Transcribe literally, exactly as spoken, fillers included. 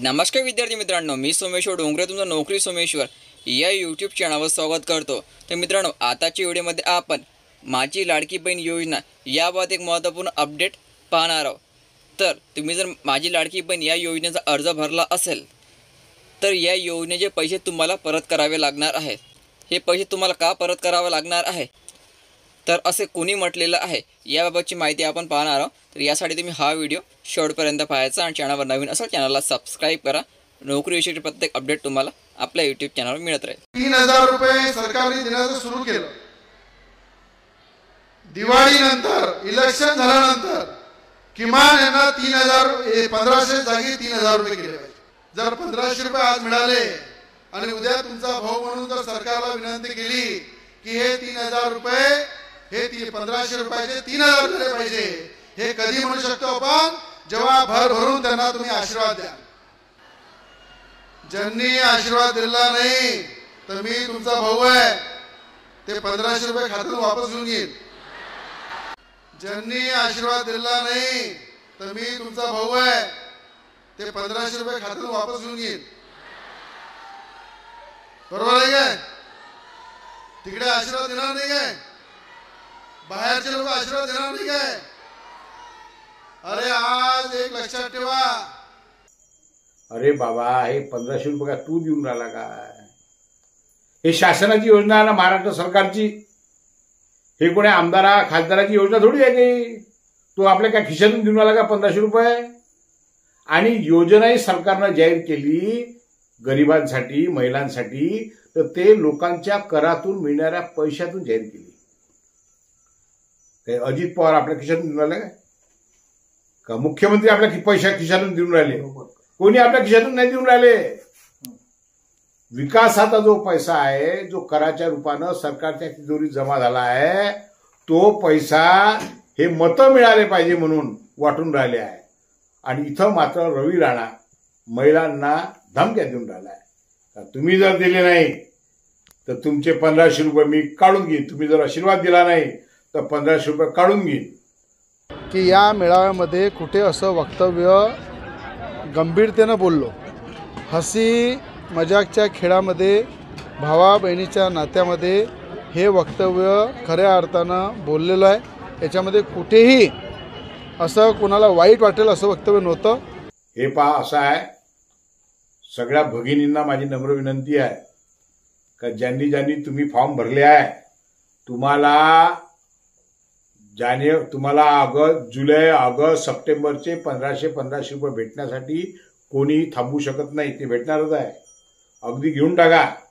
नमस्कार विद्यार्थी मित्रांनो, मी सोमेश्वर डोंगरे तुमचा नोकरी सोमेश्वर या यूट्यूब चॅनलवर स्वागत करतो। तर मित्रांनो, आताच्या व्हिडिओमध्ये आपण माझी लाडकी बहीण योजना याबाबत एक महत्त्वपूर्ण अपडेट पाहणार आहोत। तर तुम्ही जर माझी लाडकी बहीण या योजनेचा अर्ज भरला असेल तर या योजनेचे पैसे तुम्हाला परत करावे लागणार आहेत। हे पैसे तुम्हाला का परत करावे लागणार आहे तर असे कोणी म्हटलेलं आहे याबाबतची माहिती आपण पाहणार आहोत। तर यासाठी तुम्ही हा व्हिडिओ शेवटपर्यंत पाहायचा आणि चॅनलवर नवीन असाल चॅनलला सबस्क्राइब करा। नोकरीविषयी प्रत्येक अपडेट तुम्हाला आपल्या यूट्यूब चॅनलवर मिळत राहील। तीन हजार रुपये सरकारने देण्याचं सुरू केलं। दिवाळीनंतर इलेक्शन झाल्यानंतर किमान यांना तीन हजार पंधराशे जागी तीन हजार रुपये केले पाहिजे। जर पंधराशे रुपये आज मिळाले आणि उद्या तुमचा भाऊ म्हणून जर सरकारला विनंती केली की हे तीन हजार रुपये हे ती पंधराशे रुपयाचे तीन हजार दिले पाहिजे, हे कधी म्हणू शकतो आपण जेव्हा भर भरून त्यांना तुम्ही आशीर्वाद द्या। ज्यांनी आशीर्वाद दिला नाही तर मी तुमचा भाऊ आहे, ते पंधराशे रुपये खात्यातून वापस घेऊन घेईन। ज्यांनी आशीर्वाद दिला नाही तर मी तुमचा भाऊ आहे, ते पंधराशे रुपये खात्यातून वापस घेऊन घेईन। बरोबर आहे काय? तिकडे आशीर्वाद देणार नाही काय? बाहेरचे लोक आशीर्वाद देणार नाही काय? अरे आज एक लक्षात ठेवा, अरे बाबा हे पंधराशे रुपये का तू देऊन राहिला काय? हे शासनाची योजना आहे ना, महाराष्ट्र सरकारची। हे कोणी आमदारा खासदाराची योजना थोडी आहे की तू आपल्या काय खिशातून देऊन राहिला का पंधराशे रुपये? आणि योजनाही सरकारनं जाहीर केली गरिबांसाठी, महिलांसाठी, तर ते लोकांच्या करातून मिळणाऱ्या पैशातून जाहीर केली। ते अजित पवार आपल्या खिशातून देऊन राहिले काय? का मुख्यमंत्री आपल्या पैशा खिशातून देऊन राहिले? कोणी आपल्या खिशातून नाही देऊन राहिले। विकासाचा जो पैसा आहे, जो कराच्या रूपानं सरकारच्या तिजोरीत जमा झाला आहे, तो पैसा हे मतं मिळाले पाहिजे म्हणून वाटून राहिले आहे। आणि इथं मात्र रवी राणा महिलांना धमक्या देऊन राहिला आहे, तुम्ही जर दिले नाही तर तुमचे पंधराशे रुपये मी काढून घेईन, तुम्ही जर आशीर्वाद दिला नाही तर पंधराशे रुपये काढून घेईन। की या मेळाव्यामध्ये कुठे असं वक्तव्य गंभीरतेनं बोललो, हसी मजाकच्या खेळामध्ये, भावा बहिणीच्या नात्यामध्ये हे वक्तव्य खऱ्या अर्थानं बोललेलं आहे। याच्यामध्ये कुठेही असं कोणाला वाईट वाटेल असं वक्तव्य नव्हतं। हे पहा, असं आहे, सगळ्या भगिनींना माझी नम्र विनंती आहे का ज्यांनी ज्यांनी तुम्ही फॉर्म भरले आहे, तुम्हाला जाने तुम्हाला ऑगस्ट जुलै ऑगस्ट सप्टेंबरचे पंधराशे पंधराशे रुपये भेटण्यासाठी कोणीही थांबू शकत नाही, ते भेटणारच आहे। अगदी घेऊन टाका।